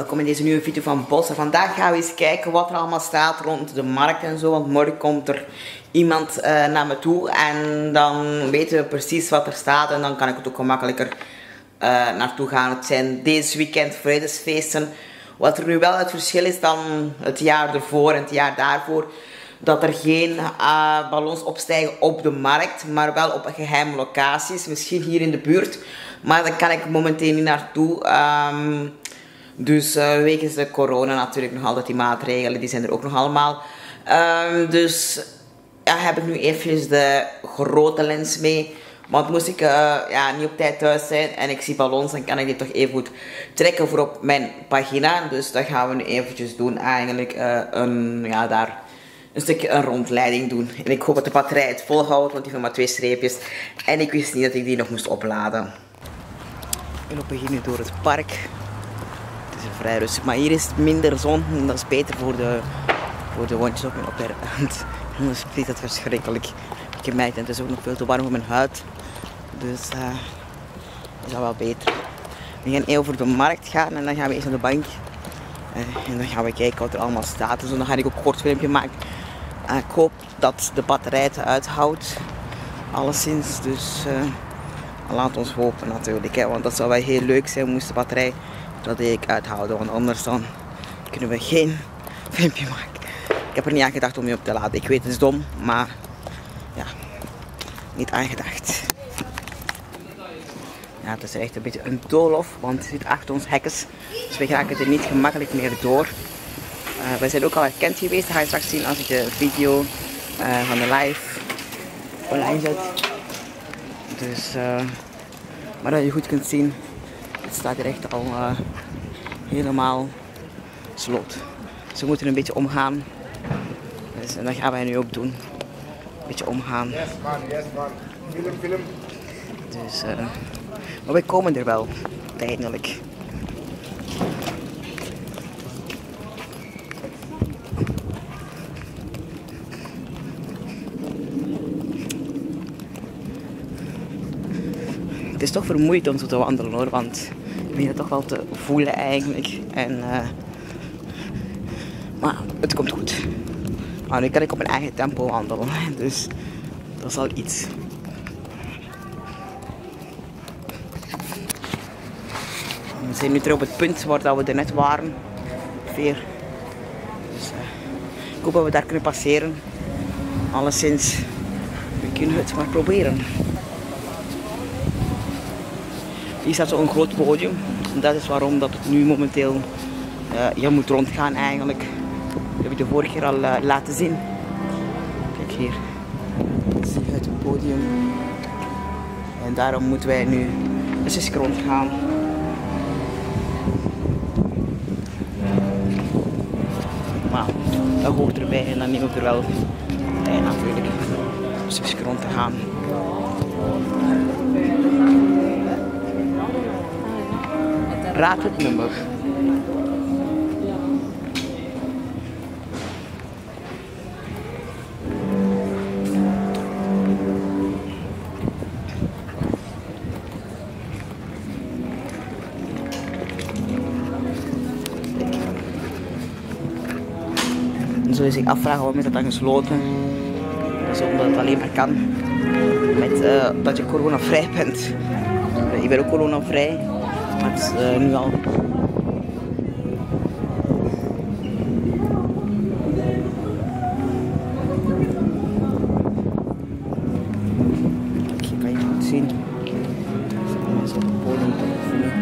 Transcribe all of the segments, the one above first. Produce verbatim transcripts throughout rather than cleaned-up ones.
welkom in deze nieuwe video van Bos. En vandaag gaan we eens kijken wat er allemaal staat rond de markt en zo. Want morgen komt er iemand uh, naar me toe en dan weten we precies wat er staat. En dan kan ik het ook gemakkelijker uh, naartoe gaan. Het zijn deze weekend vredesfeesten. Wat er nu wel het verschil is dan het jaar ervoor en het jaar daarvoor. Dat er geen uh, ballons opstijgen op de markt, maar wel op geheime locaties. Misschien hier in de buurt. Maar daar kan ik momenteel niet naartoe. Um, dus uh, wegens de corona natuurlijk nog altijd die maatregelen. Die zijn er ook nog allemaal. Um, dus ja, heb ik nu eventjes de grote lens mee. Want moest ik uh, ja, niet op tijd thuis zijn en ik zie ballons, dan kan ik die toch even goed trekken voor op mijn pagina. Dus dat gaan we nu eventjes doen. Eigenlijk uh, een, ja, daar een stukje een rondleiding doen. En ik hoop dat de batterij het volhoudt, want die heeft maar twee streepjes. En ik wist niet dat ik die nog moest opladen. We lopen hier nu door het park. Het is vrij rustig, maar hier is het minder zon. En dat is beter voor de, voor de wondjes op mijn opperhand. Anders vliegt het verschrikkelijk. Ik heb mij en het is ook nog veel te warm voor mijn huid. Dus uh, is dat wel beter. We gaan even over de markt gaan en dan gaan we eens naar de bank. Uh, en dan gaan we kijken wat er allemaal staat. Dus dan ga ik ook een kort filmpje maken. Uh, ik hoop dat de batterij het uithoudt. Alleszins. Dus uh, laat ons hopen natuurlijk. Hè, want dat zou wel heel leuk zijn moest de batterij dat ik uithouden. Want anders dan kunnen we geen filmpje maken. Ik heb er niet aan gedacht om je op te laden. Ik weet het is dom. Maar ja, niet aangedacht. Ja, het is echt een beetje een doolhof, want het zit achter ons hekkens. Dus we raken er niet gemakkelijk meer door. Uh, wij zijn ook al herkend geweest. Dat ga je straks zien als ik de video uh, van de live online zet. Dus, uh, maar dat je goed kunt zien, het staat hier echt al uh, helemaal slot. Dus we moeten een beetje omgaan. Dus, en dat gaan wij nu ook doen. Een beetje omgaan. Yes man, yes man. Film, film. Dus, uh, maar wij komen er wel, uiteindelijk. Het is toch vermoeiend om zo te wandelen hoor, want ik ben het toch wel te voelen eigenlijk. En, uh, maar het komt goed. Maar nu kan ik op mijn eigen tempo wandelen, dus dat is al iets. We zijn nu terug op het punt waar we er net waren. Veer. Dus, uh, ik hoop dat we daar kunnen passeren. Alleszins, we kunnen het maar proberen. Hier staat zo'n groot podium. En dat is waarom dat het nu momenteel uh, je moet rondgaan eigenlijk. Dat heb ik de vorige keer al uh, laten zien. Kijk hier. Zie je het podium. En daarom moeten wij nu eens rondgaan. Maar dat hoort erbij en dan neem ik er wel tijd natuurlijk. Dus eens rond te gaan. Raad het nummer. Dan zul je zich afvragen waarom is dat dan gesloten. Dat is omdat het alleen maar kan met uh, dat je coronavrij bent. Ik ben ook coronavrij. Maar het is uh, nu al. Hier kan je goed zien. Er zijn mensen op het podium te oefenen.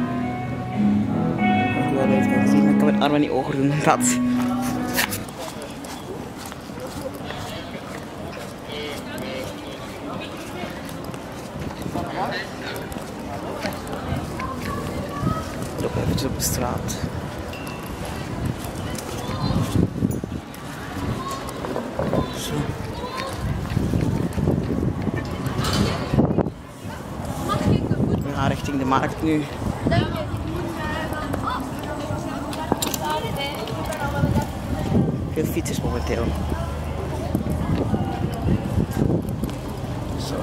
Ik wil wel even zien, maar ik kan mijn armen niet hoger doen. Dat. Even op de straat. Zo. We gaan richting de markt nu. Veel fietsers momenteel. Zo.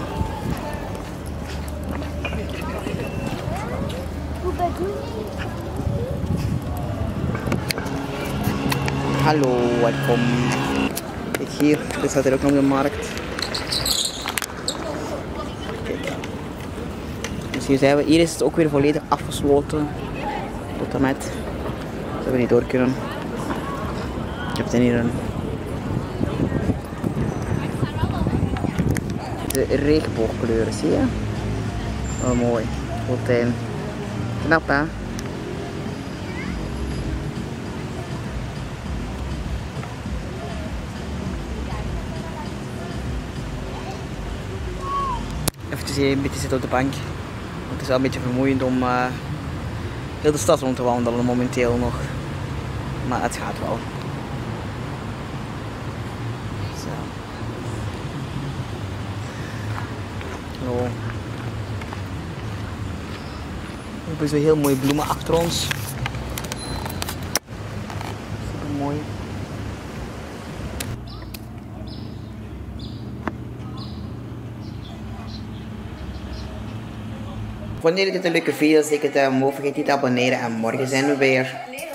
Hallo, welkom. Kijk hier, dit staat hier ook nog op de markt. Kijk. Dus hier zijn we. Hier is het ook weer volledig afgesloten. Tot en met. Dat we niet door kunnen. Ik heb hier een. De regenboogkleuren, zie je? Oh, mooi. Fontein. Knap, hè? Even hier een beetje zitten op de bank. Want het is wel een beetje vermoeiend om uh, heel de stad rond te wandelen momenteel nog. Maar het gaat wel. Zo. Hallo. We hebben zo heel mooie bloemen achter ons. Super mooi. Vond je dit een leuke video? Zeker duim omhoog. Vergeet niet te abonneren en morgen zijn we weer.